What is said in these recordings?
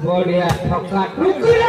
बढ़िया ठक्का टुकड़ा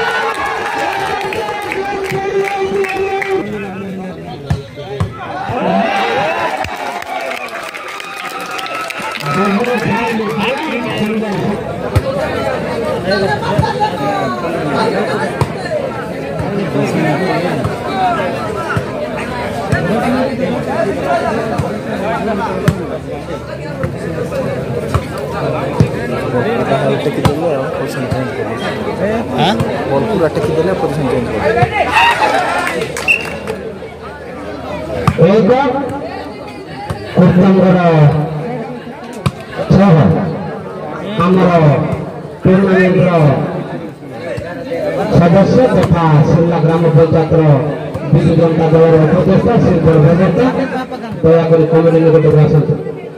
सदस्य तथा सिमला ग्राम पंचायत विजु जनता दल उपदेष्टा श्री प्रभुता दयाकोरी कमिटी निकट आसतु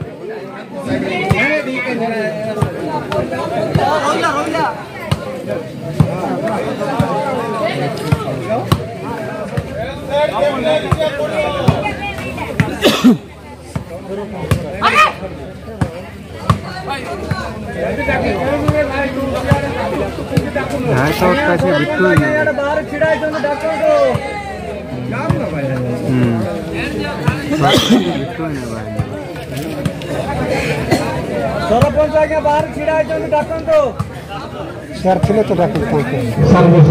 सरपंच आगे बाहर छिड़ा डाकंतो सर थे तो डाक सर्विस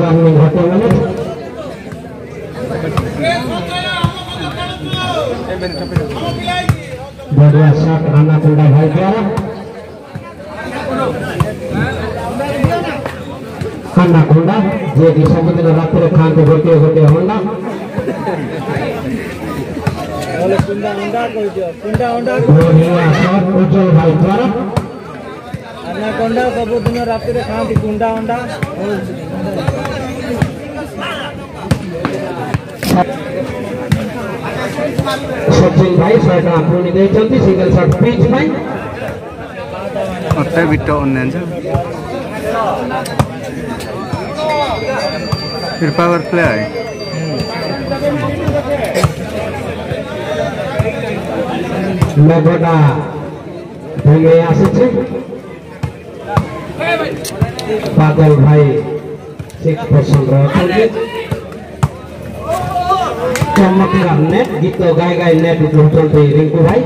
बढ़िया शॉट राना कुंडा भाई द्वारा खाना कुंडा जे कि सबुदिन रात खाते गोटे गोटे अंडा कुंडा अंडा कुंडा अंडा बढ़िया शॉट उज्जवल भाई द्वारा खाना कुंडा सबुदिन रात खाते कुंडा अंडा सचिन भाई शॉट पूर्ण देइछन्ती सिंगल शॉट पिच भाई अट्टा बिट अन्य फिर पावर प्ले है मेघटा भूमि आसे बादल भाई 6% रहे चमत्कार नेट गीत गाय गाय नेट उठते रिंकू भाई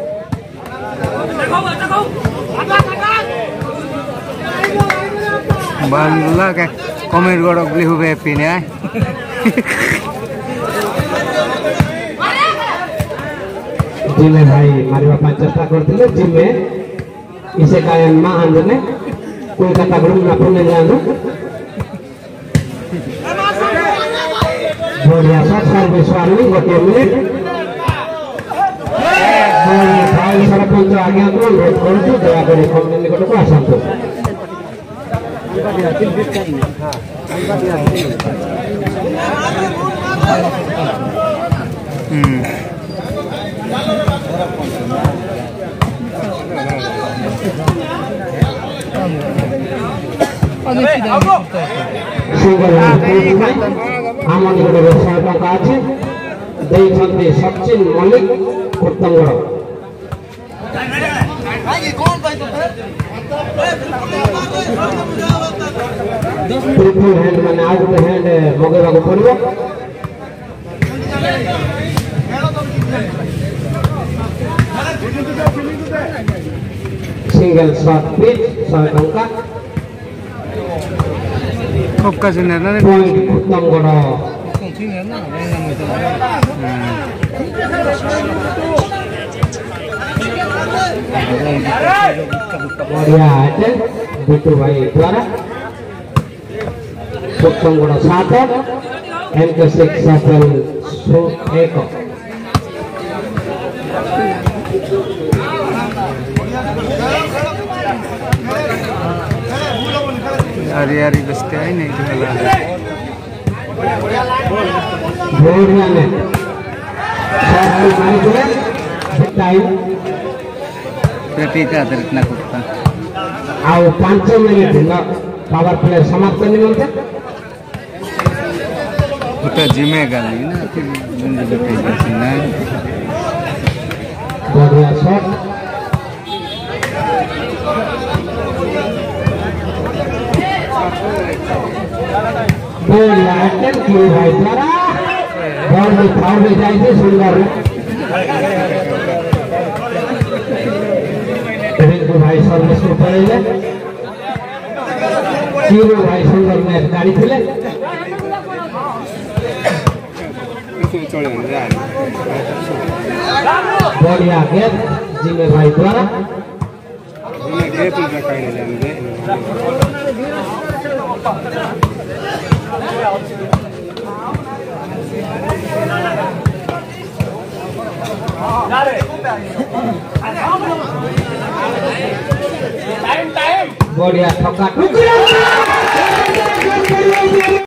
बांग्ला के कमेंट गड़ गली हुए पीने जिम्मे भाई मारिबा ପାଇଁ ଚେଷ୍ଟା करथिले जिम्मे इसे कायन मा आंदने कोलकाता ग्रुप ना पुणे जानो बढ़िया शॉट सर्विस वाली गोटे मिनिट भाई सरपंच आगे अनुरोध करूँ दया कर कमिटी निकट को आसतु आम निकट 100 टका अच्छे सचिन मल्लिक उत्तमगढ़ ट्रिपल हैंड माने आउ गोटे हैंड मगेबा को पड़िबो सिंगल शॉट पिच 100 टका Kopka sebenarnya uttam gono बढ़िया है बिट्टू भाई द्वारा उत्तम गोनो 7 एनके 6 सफल 1 यारी बसते हैं नहीं बढ़िया ने प्रतीका इतना कुत्ता आओ 5 मिनट पावर प्ले समाप्त निमंते तो जिम्मेगा नहीं ना बढ़िया शॉट बढ़िया एक्शन किए भाई द्वारा बॉल में फाउल में जाए सुंदर रिंकू भाई सर्विस को पड़ेगा जीरो भाई सुंदर मैच गाड़ी खेले बढ़िया गेंद जिम्मे भाई द्वारा बढ़िया ठोका